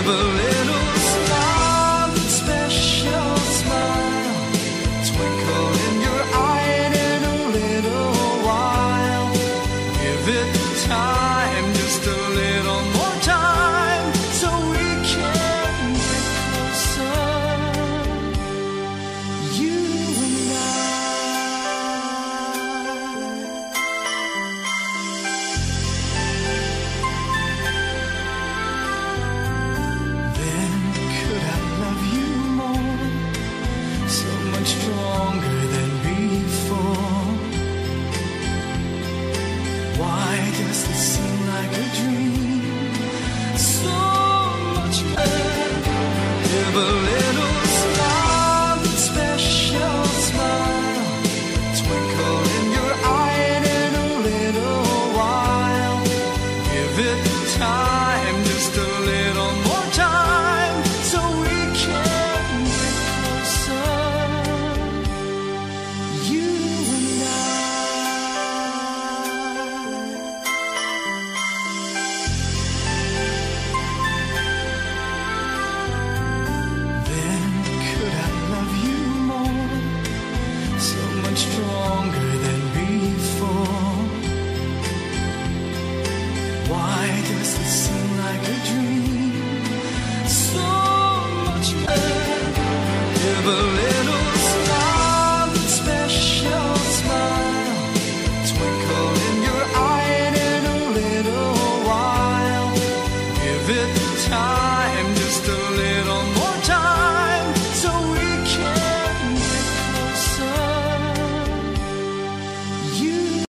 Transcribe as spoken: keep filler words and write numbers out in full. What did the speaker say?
Give a little love, special smile, twinkle in your eye, and in a little while, give it time, just a little more time, so we can get closer, you and I. Then could I love you more, so much stronger than before? Why does this seem like a dream? So much better. Give a little love, special smile, twinkle in your eye, and in a little while, give it time, just a little more time, so we can get closer, you and I. Then could I love you more, so much stronger than before? Why does this seem like a dream? So much better. Give a little